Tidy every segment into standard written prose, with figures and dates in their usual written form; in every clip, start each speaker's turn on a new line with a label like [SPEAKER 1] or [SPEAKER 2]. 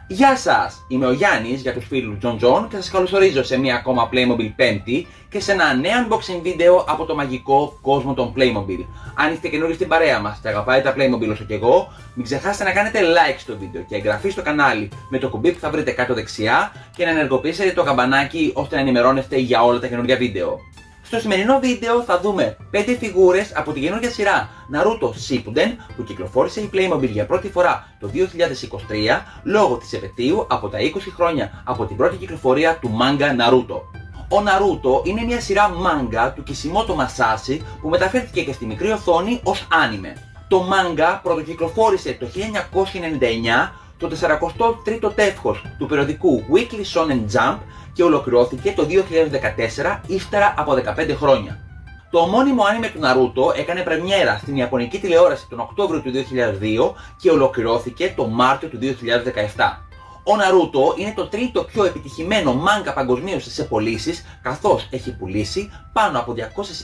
[SPEAKER 1] Γεια σας! Είμαι ο Γιάννης για τους φίλους John και σας καλωσορίζω σε μια ακόμα Playmobil Πέμπτη και σε ένα νέο unboxing βίντεο από το μαγικό κόσμο των Playmobil. Αν είστε καινούριοι στην παρέα μας και αγαπάτε τα Playmobil όσο και εγώ, μην ξεχάσετε να κάνετε like στο βίντεο και εγγραφή στο κανάλι με το κουμπί που θα βρείτε κάτω δεξιά και να ενεργοποιήσετε το καμπανάκι ώστε να ενημερώνεστε για όλα τα καινούργια βίντεο. Στο σημερινό βίντεο θα δούμε 5 φιγούρες από τη καινούργια σειρά Naruto Shippuden που κυκλοφόρησε η Playmobil για πρώτη φορά το 2023 λόγω της επετείου από τα 20 χρόνια από την πρώτη κυκλοφορία του manga Naruto. Ο Naruto είναι μια σειρά manga του Kishimoto Masashi που μεταφέρθηκε και στη μικρή οθόνη ως άνιμε. Το manga πρωτοκυκλοφόρησε το 1999 το 43ο τεύχος του περιοδικού Weekly Shonen Jump και ολοκληρώθηκε το 2014 ύστερα από 15 χρόνια. Το ομώνυμο άνιμε του Naruto έκανε πρεμιέρα στην Ιαπωνική τηλεόραση τον Οκτώβριο του 2002 και ολοκληρώθηκε το Μάρτιο του 2017. Ο Naruto είναι το τρίτο πιο επιτυχημένο μάγκα παγκοσμίως σε πωλήσεις, καθώς έχει πουλήσει πάνω από 220.000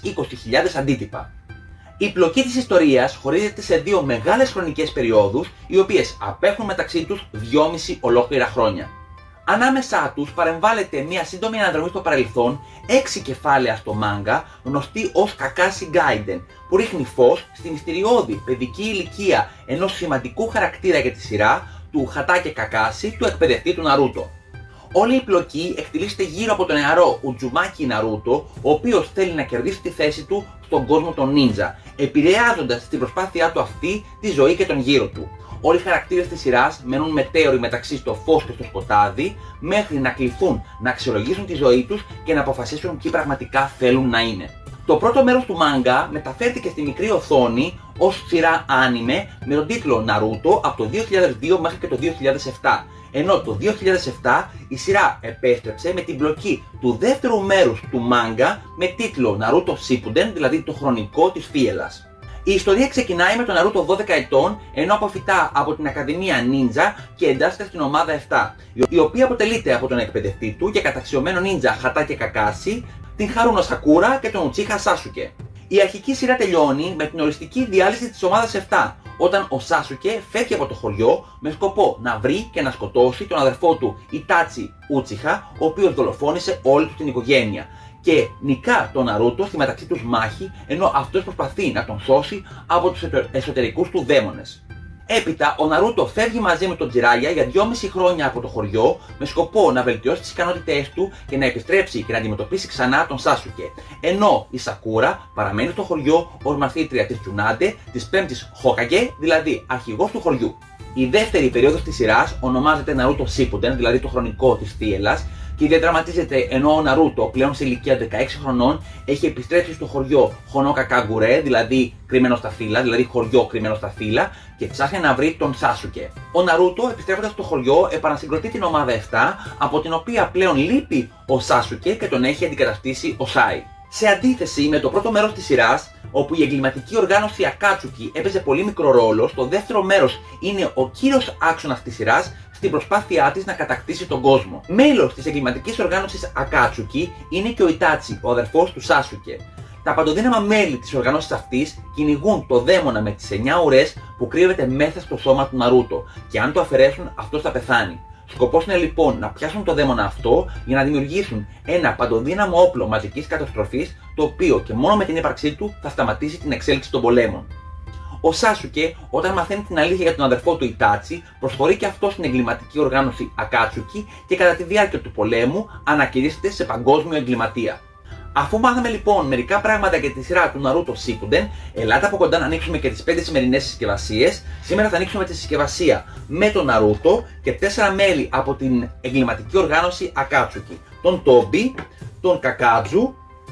[SPEAKER 1] αντίτυπα. Η πλοκή της ιστορίας χωρίζεται σε δύο μεγάλες χρονικές περιόδους, οι οποίες απέχουν μεταξύ τους 2,5 ολόκληρα χρόνια. Ανάμεσά τους παρεμβάλλεται μια σύντομη αναδρομή στο παρελθόν 6 κεφάλαια στο μάγκα, γνωστή ως Kakashi Gaiden, που ρίχνει φως στη μυστηριώδη παιδική ηλικία ενός σημαντικού χαρακτήρα για τη σειρά, του Hatake Kakashi, του εκπαιδευτή του Naruto. Όλη η πλοκή εκτελήσεται γύρω από τον νεαρό Uzumaki Naruto, ο οποίος θέλει να κερδίσει τη θέση του στον κόσμο των ninja, επηρεάζοντας στην προσπάθειά του αυτή τη ζωή και τον γύρο του. Όλοι οι χαρακτήρες της σειράς μένουν μετέωροι μεταξύ στο φως και στο σκοτάδι, μέχρι να κληθούν να αξιολογήσουν τη ζωή τους και να αποφασίσουν ποιοι πραγματικά θέλουν να είναι. Το πρώτο μέρος του μάγκα μεταφέρθηκε στη μικρή οθόνη ως σειρά άνιμε με τον τίτλο Naruto από το 2002 μέχρι και το 2007. Ενώ το 2007 η σειρά επέστρεψε με την πλοκή του δεύτερου μέρους του μάγκα με τίτλο Naruto Shippuden, δηλαδή το χρονικό της θύελλας. Η ιστορία ξεκινάει με τον Naruto 12 ετών, ενώ αποφυτά από την Ακαδημία Ninja και εντάσσεται στην ομάδα 7, η οποία αποτελείται από τον εκπαιδευτή του και καταξιωμένο ninja Hatake Kakashi, την Haruno Sakura και τον Uchiha Sasuke. Η αρχική σειρά τελειώνει με την οριστική διάλυση της ομάδας 7, όταν ο Sasuke φεύγει από το χωριό με σκοπό να βρει και να σκοτώσει τον αδερφό του Itachi Uchiha, ο οποίος δολοφόνησε όλη του την οικογένεια, και νικά τον Naruto στη μεταξύ τους μάχη, ενώ αυτός προσπαθεί να τον σώσει από τους εσωτερικούς του δαίμονες. Έπειτα, ο Naruto φεύγει μαζί με τον Jiraiya για 2,5 χρόνια από το χωριό με σκοπό να βελτιώσει τις ικανότητές του και να επιστρέψει και να αντιμετωπίσει ξανά τον Sasuke. Ενώ η Sakura παραμένει στο χωριό ως μαθήτρια της Tsunade, της 5ης Hokage, δηλαδή αρχηγός του χωριού. Η δεύτερη περίοδος της σειράς ονομάζεται Naruto Shippuden, δηλαδή το χρονικό της θύελλας, και διαδραματίζεται ενώ ο Naruto πλέον σε ηλικία 16 χρονών έχει επιστρέψει στο χωριό Honoka-Kagure, δηλαδή κρυμμένο στα φύλλα, δηλαδή χωριό κρυμμένο στα φύλλα, και ψάχνει να βρει τον Sasuke. Ο Naruto, επιστρέφοντας στο χωριό, επανασυγκροτεί την ομάδα 7, από την οποία πλέον λείπει ο Sasuke και τον έχει αντικαταστήσει ο Sai. Σε αντίθεση με το πρώτο μέρος της σειράς, όπου η εγκληματική οργάνωση Akatsuki έπαιζε πολύ μικρό ρόλο, στο δεύτερο μέρος είναι ο κύριος άξονας της σειράς στην προσπάθειά της να κατακτήσει τον κόσμο. Μέλος της εγκληματικής οργάνωσης Akatsuki είναι και ο Itachi, ο αδερφός του Sasuke. Τα παντοδύναμα μέλη της οργάνωσης αυτής κυνηγούν το δαίμονα με τις 9 ουρές που κρύβεται μέσα στο σώμα του Naruto, και αν το αφαιρέσουν αυτός θα πεθάνει. Σκοπός είναι λοιπόν να πιάσουν το δαίμονα αυτό για να δημιουργήσουν ένα παντοδύναμο όπλο μαζικής καταστροφής, το οποίο και μόνο με την ύπαρξή του θα σταματήσει την εξέλιξη των πολέμων. Ο Sasuke, όταν μαθαίνει την αλήθεια για τον αδερφό του Itachi, προσχωρεί και αυτό στην εγκληματική οργάνωση Akatsuki και κατά τη διάρκεια του πολέμου ανακηρύσσεται σε παγκόσμιο εγκληματία. Αφού μάθαμε λοιπόν μερικά πράγματα για τη σειρά του Naruto Shippuden, ελάτε από κοντά να ανοίξουμε και τις 5 σημερινές συσκευασίες. Σήμερα θα ανοίξουμε τη συσκευασία με τον Naruto και 4 μέλη από την εγκληματική οργάνωση Akatsuki. Τον Tobi, τον Kakazu,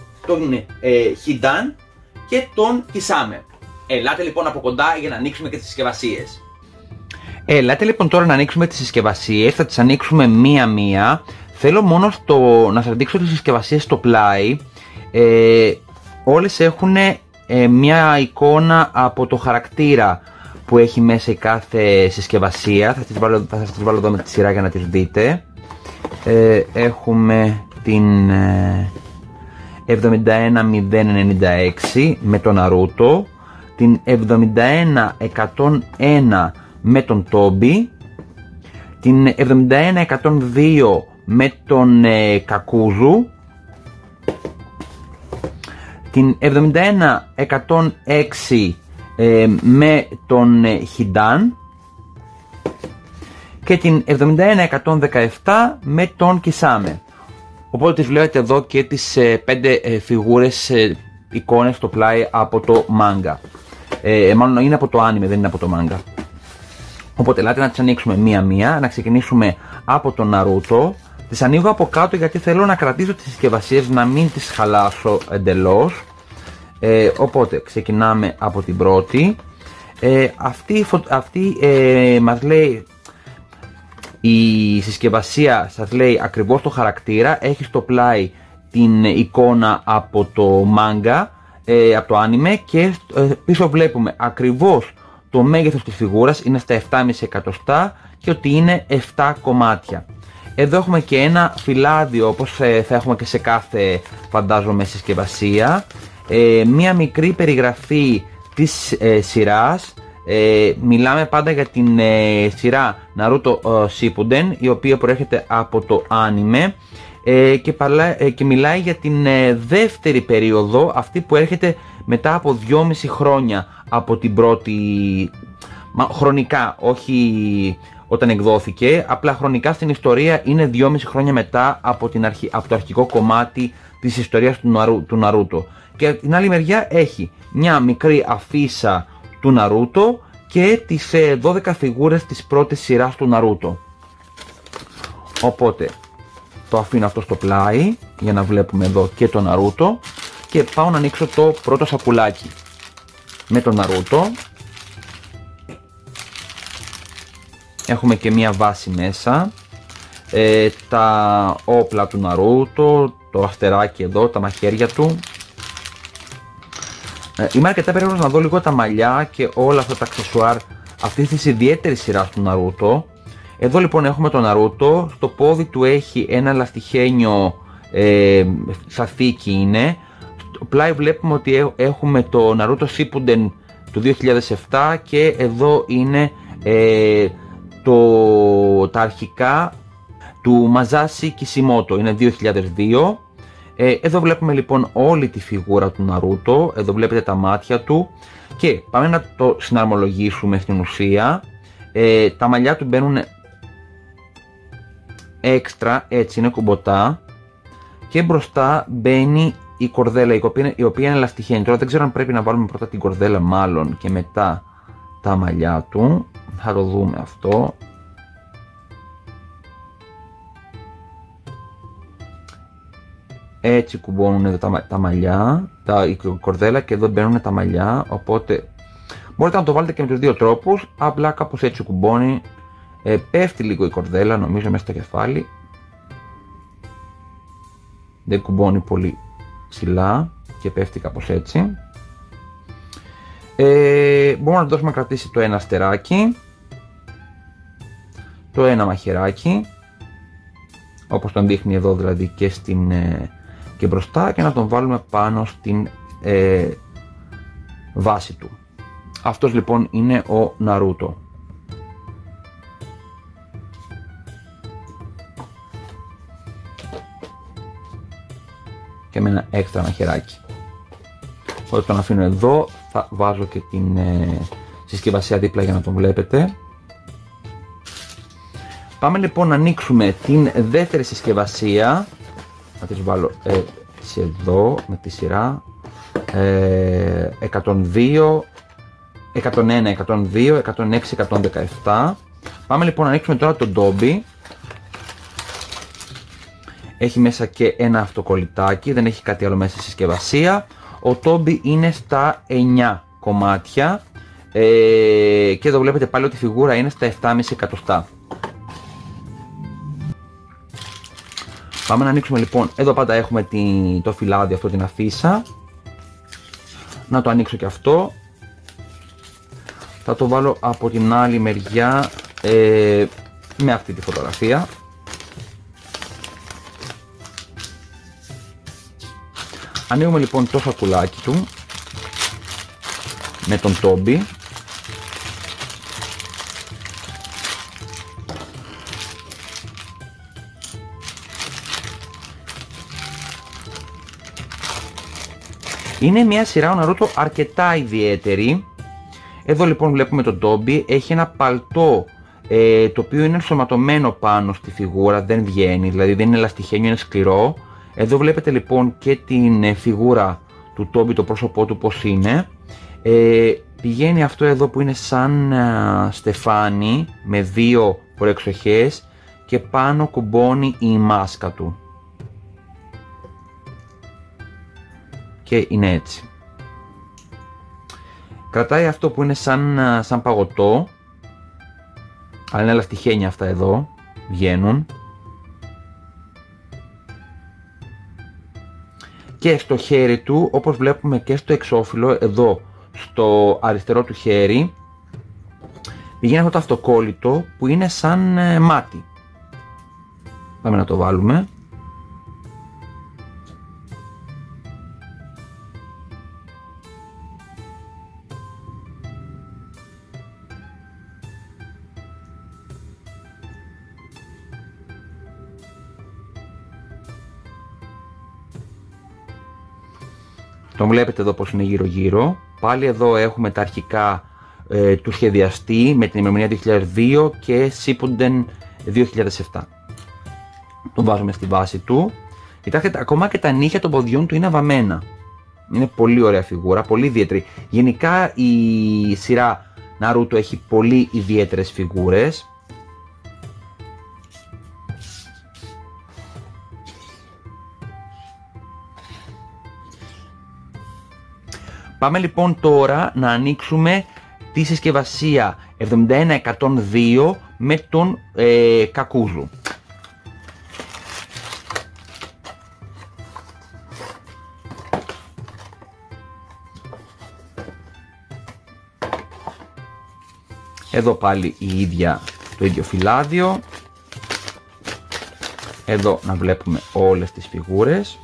[SPEAKER 1] τον Hidan και τον Kisame. Ελάτε λοιπόν από κοντά για να ανοίξουμε και τις συσκευασίες. Ελάτε λοιπόν τώρα να ανοίξουμε τις συσκευασίες, θα τις ανοίξουμε μία-μία. Θέλω μόνο να σας δείξω τις συσκευασίες στο πλάι. Όλες έχουν μια εικόνα από το χαρακτήρα που έχει μέσα η κάθε συσκευασία. Θα σας τις βάλω εδώ με τη σειρά για να τις δείτε. Έχουμε την 71096 με τον Naruto, την 71101 με τον Tobi την 71-102 με τον Κακούζου, την 71-106 με τον Χιντάν και την 71-117 με τον Κισάμε. Οπότε τις βλέπετε εδώ και τις 5 φιγούρες εικόνες στο πλάι από το μάγκα. Μάλλον είναι από το άνιμε, δεν είναι από το μάγκα. Οπότε ελάτε να τις ανοίξουμε μία-μία, να ξεκινήσουμε από τον Ναρούτο. Τις ανοίγω από κάτω γιατί θέλω να κρατήσω τις συσκευασίες, να μην τις χαλάσω εντελώς. Οπότε ξεκινάμε από την πρώτη. Αυτή μας λέει, η συσκευασία σας λέει ακριβώς το χαρακτήρα, έχει στο πλάι την εικόνα από το μάγκα, από το άνιμε, και πίσω βλέπουμε ακριβώς το μέγεθος της φιγούρας, είναι στα 7,5 εκατοστά και ότι είναι 7 κομμάτια. Εδώ έχουμε και ένα φυλάδιο, όπως θα έχουμε και σε κάθε, φαντάζομαι, συσκευασία, μία μικρή περιγραφή της σειράς. Μιλάμε πάντα για την σειρά Naruto Shippuden, η οποία προέρχεται από το άνιμε, και μιλάει για την δεύτερη περίοδο, αυτή που έρχεται μετά από 2,5 χρόνια από την πρώτη, χρονικά, όχι όταν εκδόθηκε, απλά χρονικά στην ιστορία είναι 2,5 χρόνια μετά από το αρχικό κομμάτι της ιστορίας του Ναρούτο. Και από την άλλη μεριά έχει μια μικρή αφίσα του Ναρούτο και τις 12 φιγούρες της πρώτης σειράς του Ναρούτο. Οπότε το αφήνω αυτό στο πλάι για να βλέπουμε εδώ και το Ναρούτο και πάω να ανοίξω το πρώτο σακουλάκι με το Ναρούτο. Έχουμε και μία βάση μέσα, τα όπλα του Ναρούτο, το αστεράκι εδώ, τα μαχαίρια του. Είμαι αρκετά περίεργος να δω λίγο τα μαλλιά και όλα αυτά τα αξεσουάρ αυτής της ιδιαίτερης σειράς του Ναρούτο. Εδώ λοιπόν έχουμε τον Ναρούτο, στο πόδι του έχει ένα λαστιχένιο, σαν θήκη είναι. Στο πλάι βλέπουμε ότι έχουμε το Naruto Shippuden του 2007 και εδώ είναι τα αρχικά του Masashi Kishimoto, είναι 2002. Εδώ βλέπουμε λοιπόν όλη τη φιγούρα του Ναρούτο, εδώ βλέπετε τα μάτια του και πάμε να το συναρμολογήσουμε στην ουσία. Τα μαλλιά του μπαίνουν έξτρα, έτσι είναι κουμποτά, και μπροστά μπαίνει η κορδέλα η οποία είναι λαστιχένη. Τώρα δεν ξέρω αν πρέπει να βάλουμε πρώτα την κορδέλα μάλλον και μετά τα μαλλιά του, θα το δούμε αυτό. Έτσι κουμπώνουν εδώ τα μαλλιά, η κορδέλα, και εδώ μπαίνουν τα μαλλιά, οπότε μπορείτε να το βάλετε και με τους δύο τρόπους, απλά κάπως έτσι κουμπώνει. Πέφτει λίγο η κορδέλα νομίζω μέσα στο κεφάλι, δεν κουμπώνει πολύ ψηλά και πέφτει κάπως έτσι. Μπορούμε να δώσουμε να κρατήσει το ένα αστεράκι, το ένα μαχαιράκι, όπως τον δείχνει εδώ δηλαδή και μπροστά, και να τον βάλουμε πάνω στην βάση του. Αυτός λοιπόν είναι ο Ναρούτο. Και με ένα έξτρα μαχαιράκι. Όταν τον αφήνω εδώ, θα βάζω και την συσκευασία δίπλα για να τον βλέπετε. Πάμε λοιπόν να ανοίξουμε την δεύτερη συσκευασία. Να τις βάλω εδώ με τη σειρά 102, 101, 102, 106, 117. Πάμε λοιπόν να ανοίξουμε τώρα τον Ντόμπι. Έχει μέσα και ένα αυτοκολλητάκι, δεν έχει κάτι άλλο μέσα στη συσκευασία. Ο Τόμπι είναι στα 9 κομμάτια και εδώ βλέπετε πάλι ότι η φιγούρα είναι στα 7,5 εκατοστά. Πάμε να ανοίξουμε λοιπόν, εδώ πάντα έχουμε το φυλάδι αυτό, την αφίσα. Να το ανοίξω και αυτό. Θα το βάλω από την άλλη μεριά με αυτή τη φωτογραφία. Ανοίγουμε λοιπόν το σακουλάκι του με τον Τόμπι. Είναι μια σειρά ο Ναρούτο αρκετά ιδιαίτερη. Εδώ λοιπόν βλέπουμε τον Τόμπι, έχει ένα παλτό το οποίο είναι ενσωματωμένο πάνω στη φιγούρα, δεν βγαίνει, δηλαδή δεν είναι ελαστιχένιο, είναι σκληρό. Εδώ βλέπετε λοιπόν και την φιγούρα του Τόμπι, το πρόσωπό του πως είναι. Πηγαίνει αυτό εδώ που είναι σαν στεφάνι με δύο προεξοχές και πάνω κουμπώνει η μάσκα του. Και είναι έτσι. Κρατάει αυτό που είναι σαν παγωτό, αλλά είναι ελαστιχένια αυτά εδώ, βγαίνουν. Και στο χέρι του, όπως βλέπουμε και στο εξώφυλλο, εδώ στο αριστερό του χέρι, πηγαίνει αυτό το αυτοκόλλητο που είναι σαν μάτι. Πάμε να το βάλουμε. Τον βλέπετε εδώ πως είναι γύρω γύρω. Πάλι εδώ έχουμε τα αρχικά του σχεδιαστή με την ημερομηνία 2002 και Shippuden 2007. Τον βάζουμε στη βάση του. Κοιτάξτε, ακόμα και τα νύχια των ποδιών του είναι βαμμένα. Είναι πολύ ωραία φιγούρα, πολύ ιδιαίτερη. Γενικά η σειρά Naruto έχει πολύ ιδιαίτερες φιγούρες. Πάμε λοιπόν τώρα να ανοίξουμε τη συσκευασία 7102 με τον Κακούζου. Εδώ πάλι το ίδιο φυλάδιο. Εδώ να βλέπουμε όλες τις φιγούρες.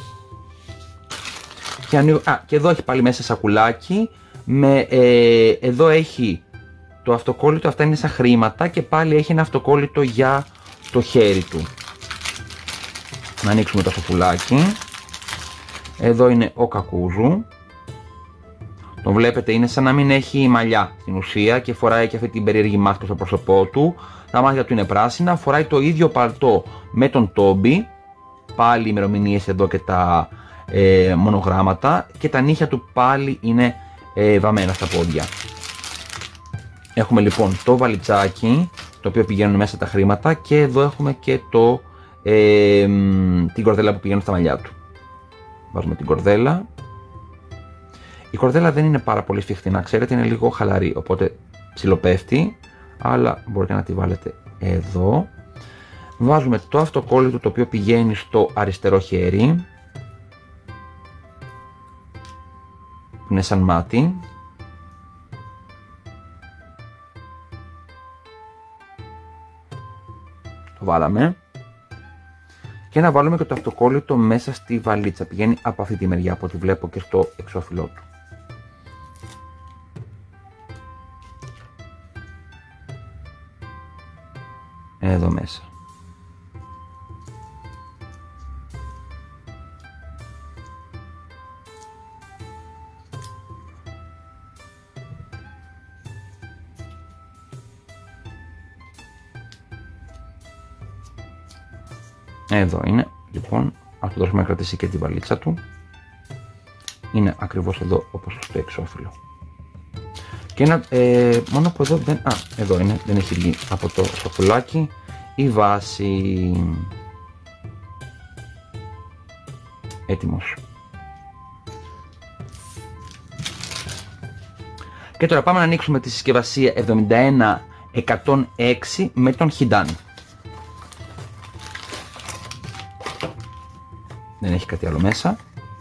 [SPEAKER 1] Και εδώ έχει πάλι μέσα σακουλάκι, εδώ έχει το αυτοκόλλητο, αυτά είναι σαν χρήματα και πάλι έχει ένα αυτοκόλλητο για το χέρι του. Να ανοίξουμε το σακουλάκι. Εδώ είναι ο Κακούζου. Τον βλέπετε, είναι σαν να μην έχει μαλλιά στην ουσία και φοράει και αυτή την περίεργη μάσκα στο πρόσωπό του. Τα μάτια του είναι πράσινα, φοράει το ίδιο παλτό με τον Τόμπι. Πάλι ημερομηνίες εδώ και τα μονογράμματα και τα νύχια του πάλι είναι βαμμένα στα πόδια. Έχουμε λοιπόν το βαλιτσάκι, το οποίο πηγαίνουν μέσα τα χρήματα, και εδώ έχουμε και την κορδέλα που πηγαίνουν στα μαλλιά του. Βάζουμε την κορδέλα. Η κορδέλα δεν είναι πάρα πολύ σφιχτή, να ξέρετε, είναι λίγο χαλαρή, οπότε ψιλοπέφτει, αλλά μπορείτε να τη βάλετε εδώ. Βάζουμε το αυτοκόλλητο, το οποίο πηγαίνει στο αριστερό χέρι, που είναι σαν μάτι. Το βάλαμε. Και να βάλουμε και το αυτοκόλλητο μέσα στη βαλίτσα. Πηγαίνει από αυτή τη μεριά, από ό,τι βλέπω και στο εξώφυλλό του. Εδώ μέσα. Εδώ είναι, λοιπόν, ας του δώσουμε να κρατήσει και τη βαλίτσα του. Είναι ακριβώς εδώ όπως στο εξώφυλλο. Και ένα, μόνο που εδώ δεν, εδώ είναι, δεν έχει βγει από το σοκολάκι η βάση. Έτοιμος. Και τώρα πάμε να ανοίξουμε τη συσκευασία 71106 με τον Hidan. Δεν έχει κάτι άλλο μέσα.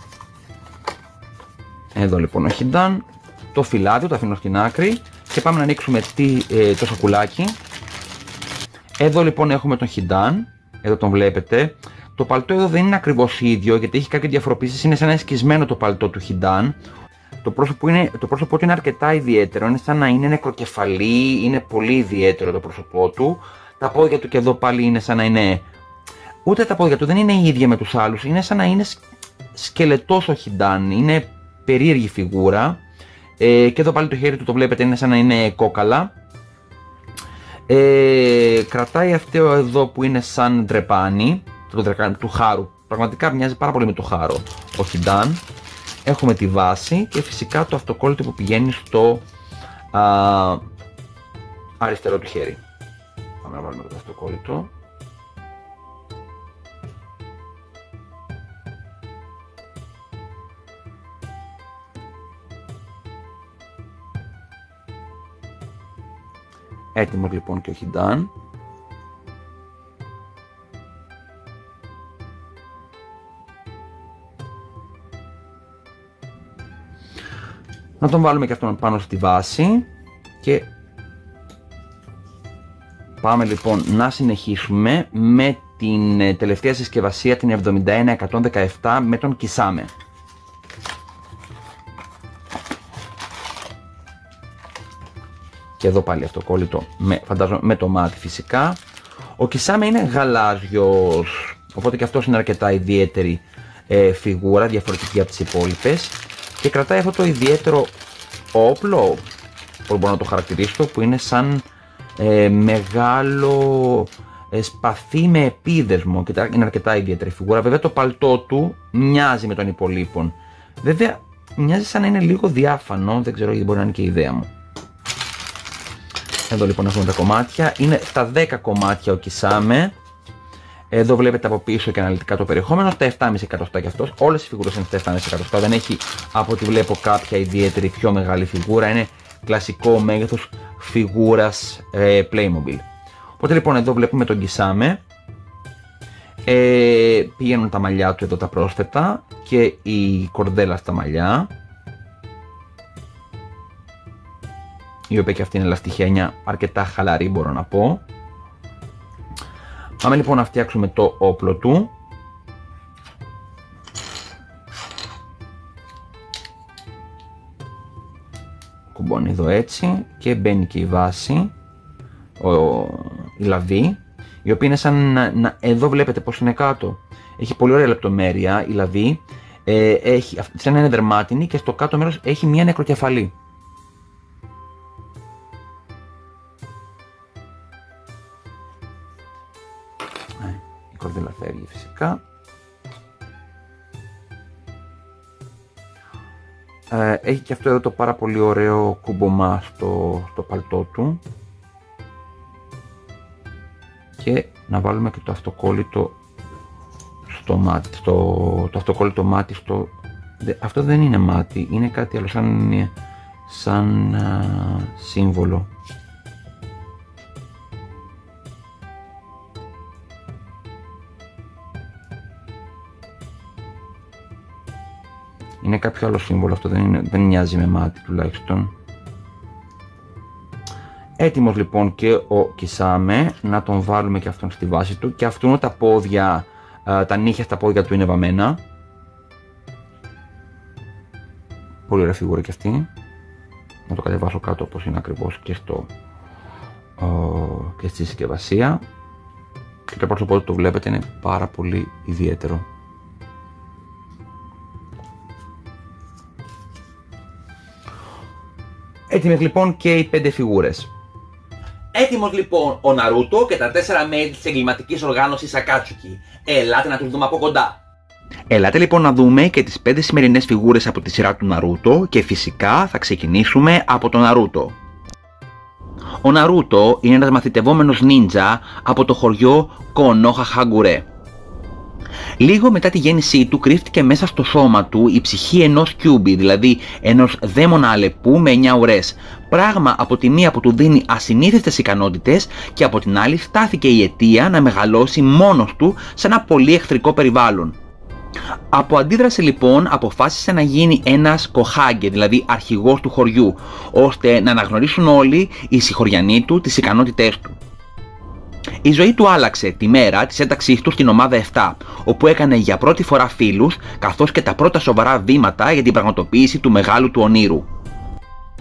[SPEAKER 1] Εδώ λοιπόν ο Hidan, το φυλάδιο, το αφήνω στην άκρη και πάμε να ανοίξουμε το σακουλάκι. Εδώ λοιπόν έχουμε τον Hidan, εδώ τον βλέπετε. Το παλτό εδώ δεν είναι ακριβώς ίδιο γιατί έχει κάποιες διαφοροποίησεις, είναι σαν να είναι σκισμένο το παλτό του Hidan. Το πρόσωπό του είναι αρκετά ιδιαίτερο, είναι σαν να είναι νεκροκεφαλή, είναι πολύ ιδιαίτερο το πρόσωπό του. Τα πόδια του και εδώ πάλι είναι σαν να είναι... Ούτε τα πόδια του δεν είναι ίδια με τους άλλους, είναι σαν να είναι σκελετός ο Hidan, είναι περίεργη φιγούρα. Και εδώ πάλι το χέρι του το βλέπετε είναι σαν να είναι κόκαλα. Κρατάει αυτό εδώ που είναι σαν ντρεπάνι του Χάρου. Πραγματικά μοιάζει πάρα πολύ με το Χάρο ο Χιντάν. Έχουμε τη βάση και φυσικά το αυτοκόλλητο που πηγαίνει στο αριστερό του χέρι. Πάμε να βάλουμε το αυτοκόλλητο. Έτοιμος λοιπόν και ο Χιντάν. Να τον βάλουμε και αυτόν πάνω στη βάση και πάμε λοιπόν να συνεχίσουμε με την τελευταία συσκευασία, την 71117 με τον Kisame. Και εδώ πάλι αυτοκόλλητο, φαντάζομαι με το μάτι φυσικά. Ο Kisame είναι γαλάζιος, οπότε και αυτός είναι αρκετά ιδιαίτερη φιγούρα, διαφορετική από τις υπόλοιπες. Και κρατάει αυτό το ιδιαίτερο όπλο, που μπορώ να το χαρακτηρίσω, που είναι σαν μεγάλο σπαθί με επίδεσμο και είναι αρκετά ιδιαίτερη φιγούρα. Βέβαια το παλτό του μοιάζει με τον υπολείπων. Βέβαια μοιάζει σαν να είναι λίγο διάφανο, δεν ξέρω γιατί, μπορεί να είναι και η ιδέα μου. Εδώ λοιπόν έχουμε τα κομμάτια, είναι στα 10 κομμάτια ο Kisame. Εδώ βλέπετε από πίσω και αναλυτικά το περιεχόμενο, στα 7,5 εκατοστά κι αυτός. Όλες οι φιγούρες είναι στα 7,5 εκατοστά, δεν έχει από ό,τι βλέπω κάποια ιδιαίτερη πιο μεγάλη φιγούρα, είναι κλασικό μέγεθος φιγούρας Playmobil. Οπότε λοιπόν εδώ βλέπουμε τον Kisame, πηγαίνουν τα μαλλιά του εδώ τα πρόσθετα και η κορδέλα στα μαλλιά, η οποία και αυτή είναι ελαστιχένια, αρκετά χαλαρή μπορώ να πω. Πάμε λοιπόν να φτιάξουμε το όπλο του. Κουμπώνει εδώ έτσι και μπαίνει και η βάση, η λαβή, η οποία είναι σαν εδώ βλέπετε πως είναι κάτω. Έχει πολύ ωραία λεπτομέρεια η λαβή, σαν να είναι δερμάτινη και στο κάτω μέρος έχει μια νεκροκεφαλή. Η κορδέλα φεύγει φυσικά. Έχει και αυτό εδώ το πάρα πολύ ωραίο κουμπομά στο παλτό του. Και να βάλουμε και το αυτοκόλλητο στο μάτι. Το αυτοκόλλητο μάτι στο... Αυτό δεν είναι μάτι, είναι κάτι άλλο σαν σύμβολο. Είναι κάποιο άλλο σύμβολο, αυτό δεν μοιάζει με μάτι τουλάχιστον. Έτοιμος λοιπόν και ο Kisame, να τον βάλουμε και αυτόν στη βάση του. Και αυτόν τα πόδια, τα νύχια στα πόδια του είναι βαμμένα. Πολύ ωραία φιγούρα και αυτή. Να το κατεβάσω κάτω όπως είναι ακριβώς και στη συσκευασία. Και το πρόσωπο που το βλέπετε είναι πάρα πολύ ιδιαίτερο. Έτοιμες λοιπόν και οι 5 φιγούρες. Έτοιμος λοιπόν ο Ναρούτο και τα 4 μέλη της εγκληματικής οργάνωσης Ακάτσουκι. Ελάτε να τους δούμε από κοντά. Ελάτε λοιπόν να δούμε και τις 5 σημερινές φιγούρες από τη σειρά του Ναρούτο και φυσικά θα ξεκινήσουμε από τον Ναρούτο. Ο Ναρούτο είναι ένας μαθητευόμενος νίντζα από το χωριό Κονόχα Χαγκουρέ. Λίγο μετά τη γέννησή του κρύφτηκε μέσα στο σώμα του η ψυχή ενός Κιούμπι, δηλαδή ενός δαίμονα αλεπού με 9 ουρές. Πράγμα από τη μία που του δίνει ασυνήθιστες ικανότητες και από την άλλη στάθηκε η αιτία να μεγαλώσει μόνος του σε ένα πολύ εχθρικό περιβάλλον. Από αντίδραση λοιπόν αποφάσισε να γίνει ένας κοχάγκε, δηλαδή αρχηγός του χωριού, ώστε να αναγνωρίσουν όλοι οι συγχωριανοί του τις ικανότητές του. Η ζωή του άλλαξε τη μέρα της ένταξής του στην ομάδα 7, όπου έκανε για πρώτη φορά φίλους, καθώς και τα πρώτα σοβαρά βήματα για την πραγματοποίηση του μεγάλου του ονείρου.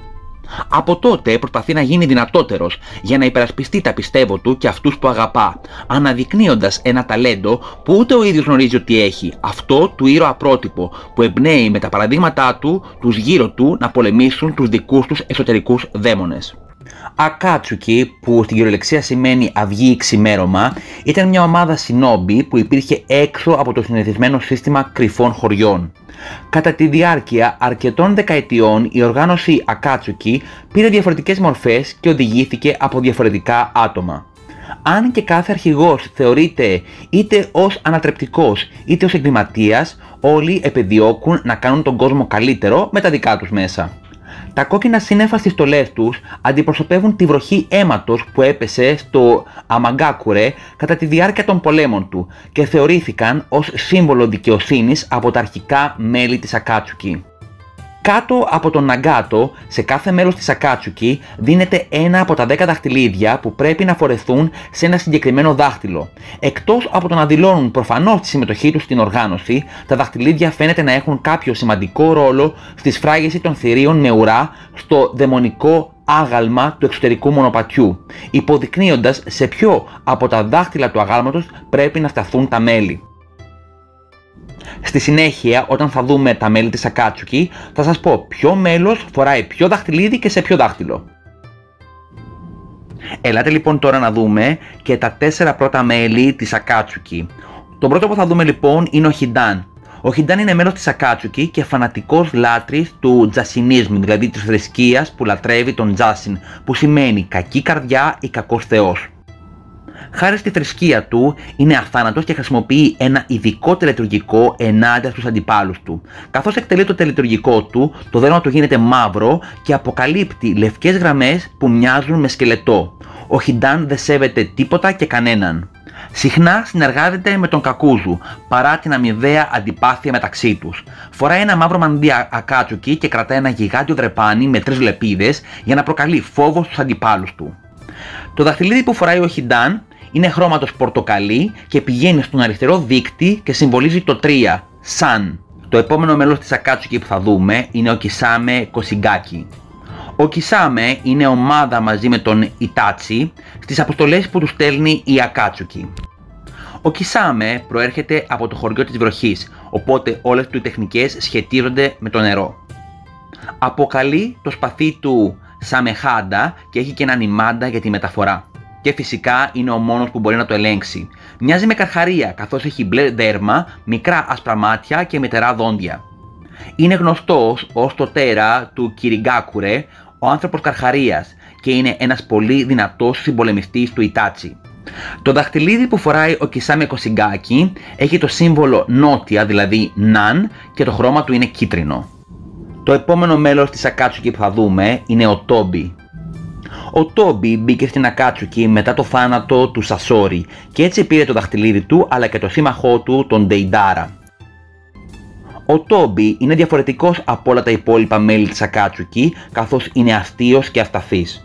[SPEAKER 1] Από τότε προσπαθεί να γίνει δυνατότερος για να υπερασπιστεί τα πιστεύω του και αυτούς που αγαπά, αναδεικνύοντας ένα ταλέντο που ούτε ο ίδιος γνωρίζει ότι έχει, αυτό του ήρωα πρότυπο που εμπνέει με τα παραδείγματά του τους γύρω του να πολεμήσουν τους δικούς τους εσωτερικούς δαίμονες. Ακάτσουκι, που στην κυριολεξία σημαίνει αυγή ή ξημέρωμα, ήταν μια ομάδα σινόμπι που υπήρχε έξω από το συνηθισμένο σύστημα κρυφών χωριών. Κατά τη διάρκεια αρκετών δεκαετιών η οργάνωση Ακάτσουκι πήρε διαφορετικές μορφές και οδηγήθηκε από διαφορετικά άτομα. Αν και κάθε αρχηγός θεωρείται είτε ως ανατρεπτικός είτε ως εγκληματίας, όλοι επιδιώκουν να κάνουν τον κόσμο καλύτερο με τα δικά τους μέσα. Τα κόκκινα σύννεφα στις στολές τους αντιπροσωπεύουν τη βροχή αίματος που έπεσε στο Αμαγκάκουρε κατά τη διάρκεια των πολέμων του και θεωρήθηκαν ως σύμβολο δικαιοσύνης από τα αρχικά μέλη της Ακάτσουκι. Κάτω από τον Ναγκάτο, σε κάθε μέλος της Ακάτσουκι δίνεται ένα από τα 10 δαχτυλίδια που πρέπει να φορεθούν σε ένα συγκεκριμένο δάχτυλο. Εκτός από το να δηλώνουν προφανώς τη συμμετοχή τους στην οργάνωση, τα δαχτυλίδια φαίνεται να έχουν κάποιο σημαντικό ρόλο στη σφράγιση των θηρίων με ουρά στο δαιμονικό άγαλμα του εξωτερικού μονοπατιού, υποδεικνύοντας σε ποιο από τα δάχτυλα του αγάλματος πρέπει να σταθούν τα μέλη. Στη συνέχεια, όταν θα δούμε τα μέλη της Ακάτσουκι, θα σας πω ποιο μέλος φοράει ποιο δαχτυλίδι και σε ποιο δάχτυλο. Ελάτε λοιπόν τώρα να δούμε και τα 4 πρώτα μέλη της Ακάτσουκι. Το πρώτο που θα δούμε λοιπόν είναι ο Χιντάν. Ο Χιντάν είναι μέλος της Ακάτσουκι και φανατικός λάτρης του τζασινισμού, δηλαδή της θρησκείας που λατρεύει τον τζάσιν, που σημαίνει κακή καρδιά ή κακός θεός. Χάρη στη θρησκεία του, είναι αθάνατος και χρησιμοποιεί ένα ειδικό τελετουργικό ενάντια στους αντιπάλους του. Καθώς εκτελεί το τελετουργικό του, το δέρμα του γίνεται μαύρο και αποκαλύπτει λευκές γραμμές που μοιάζουν με σκελετό. Ο Χιντάν δεν σέβεται τίποτα και κανέναν. Συχνά συνεργάζεται με τον Κακούζου, παρά την αμοιβαία αντιπάθεια μεταξύ τους. Φοράει ένα μαύρο μανδύα Ακάτσουκι και κρατάει ένα γιγάντιο δρεπάνι με 3 λεπίδες για να προκαλεί φόβο στους αντιπάλους του. Το δαχτυλίδι που φοράει ο Χιντάν είναι χρώματος πορτοκαλί και πηγαίνει στον αριστερό δείκτη και συμβολίζει το 3, Σαν. Το επόμενο μέλος της Ακάτσουκι που θα δούμε είναι ο Κισάμε Κοσιγκάκι. Ο Κισάμε είναι ομάδα μαζί με τον Ιτάτσι στις αποστολές που του στέλνει η Ακάτσουκι. Ο Κισάμε προέρχεται από το χωριό της βροχής, οπότε όλες του οι τεχνικές σχετίζονται με το νερό. Αποκαλεί το σπαθί του Σαμεχάντα και έχει και έναν ημάντα για τη μεταφορά. Και φυσικά είναι ο μόνος που μπορεί να το ελέγξει. Μοιάζει με καρχαρία καθώς έχει μπλε δέρμα, μικρά άσπρα μάτια και μητερά δόντια. Είναι γνωστός ως το τέρα του Κυριγκάκουρε, ο άνθρωπος καρχαρίας, και είναι ένας πολύ δυνατός συμπολεμιστής του Ιτάτσι. Το δαχτυλίδι που φοράει ο Κισάμε Κοσιγκάκι έχει το σύμβολο νότια, δηλαδή Ναν, και το χρώμα του είναι κίτρινο. Το επόμενο μέλος της Ακάτσουκι που θα δούμε είναι ο Τόμπι. Ο Τόμπι μπήκε στην Ακάτσουκι μετά το θάνατο του Σασόρι και έτσι πήρε το δαχτυλίδι του αλλά και το σύμμαχό του, τον Ντεϊντάρα. Ο Τόμπι είναι διαφορετικός από όλα τα υπόλοιπα μέλη της Ακάτσουκι καθώς είναι αστείος και ασταθής.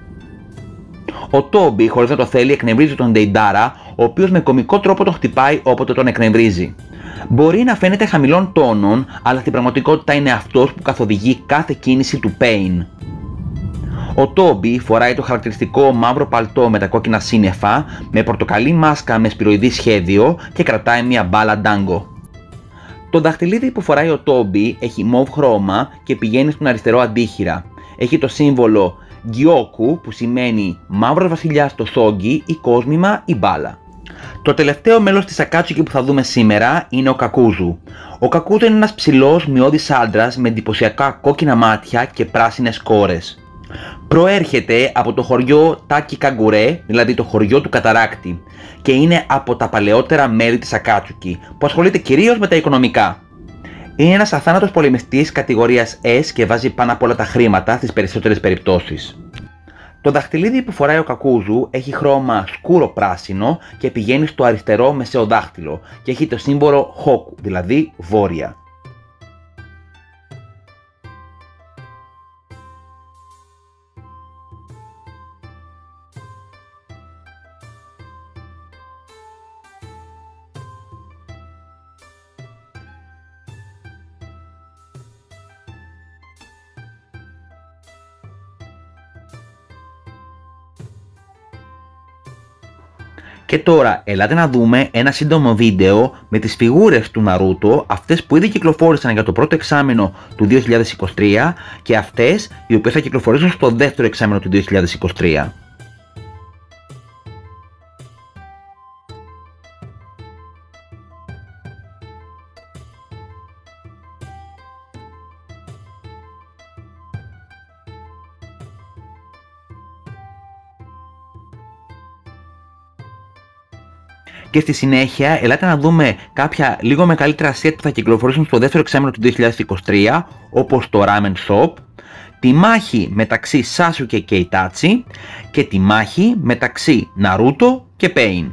[SPEAKER 1] Ο Τόμπι, χωρίς να το θέλει, εκνευρίζει τον Ντεϊντάρα, ο οποίος με κωμικό τρόπο τον χτυπάει όποτε τον εκνευρίζει. Μπορεί να φαίνεται χαμηλών τόνων, αλλά στην πραγματικότητα είναι αυτός που καθοδηγεί κάθε κίνηση του Pain. Ο Τόμπι φοράει το χαρακτηριστικό μαύρο παλτό με τα κόκκινα σύννεφα, με πορτοκαλί μάσκα με σπυροειδή σχέδιο και κρατάει μια μπάλα ντάγκο. Το δαχτυλίδι που φοράει ο Τόμπι έχει μοβ χρώμα και πηγαίνει στον αριστερό αντίχειρα. Έχει το σύμβολο Γκιόκου που σημαίνει μαύρος βασιλιάς στο σόγγι ή κόσμημα ή μπάλα. Το τελευταίο μέλος της Ακάτσουκι που θα δούμε σήμερα είναι ο Κακούζου. Ο Κακούζου είναι ένας ψηλός μειώδης άντρας με εντυπωσιακά κόκκινα μάτια και πράσινες κόρες. Προέρχεται από το χωριό Τάκι Καγκουρέ, δηλαδή το χωριό του Καταράκτη, και είναι από τα παλαιότερα μέλη της Ακάτσουκι, που ασχολείται κυρίως με τα οικονομικά. Είναι ένας αθάνατος πολεμιστής κατηγορίας S και βάζει πάνω απ' όλα τα χρήματα στις περισσότερες περιπτώσεις. Το δαχτυλίδι που φοράει ο Κακούζου έχει χρώμα σκούρο πράσινο και πηγαίνει στο αριστερό μεσαίο δάχτυλο και έχει το σύμβολο Χόκου, δηλαδή βόρεια.
[SPEAKER 2] Και τώρα ελάτε να δούμε ένα σύντομο βίντεο με τις φιγούρες του Naruto, αυτές που ήδη κυκλοφόρησαν για το πρώτο εξάμηνο του 2023 και αυτές οι οποίες θα κυκλοφορήσουν στο δεύτερο εξάμηνο του 2023. Και στη συνέχεια ελάτε να δούμε κάποια λίγο μεγαλύτερα set που θα κυκλοφορήσουν στο δεύτερο εξάμηνο του 2023, όπως το Ramen Shop, τη μάχη μεταξύ Sasuke και Itachi και τη μάχη μεταξύ Naruto και Pain.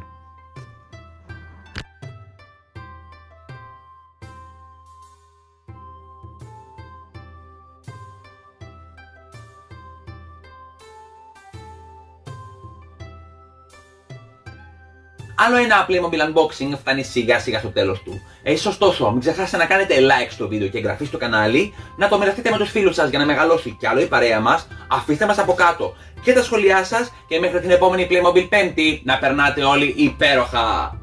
[SPEAKER 1] Άλλο ένα Playmobil unboxing φτάνει σιγά σιγά στο τέλος του. Εσείς ωστόσο μην ξεχάσετε να κάνετε like στο βίντεο και εγγραφή στο κανάλι, να το μοιραστείτε με τους φίλους σας για να μεγαλώσει κι άλλο η παρέα μας, αφήστε μας από κάτω και τα σχόλιά σας και μέχρι την επόμενη Playmobil Πέμπτη να περνάτε όλοι υπέροχα!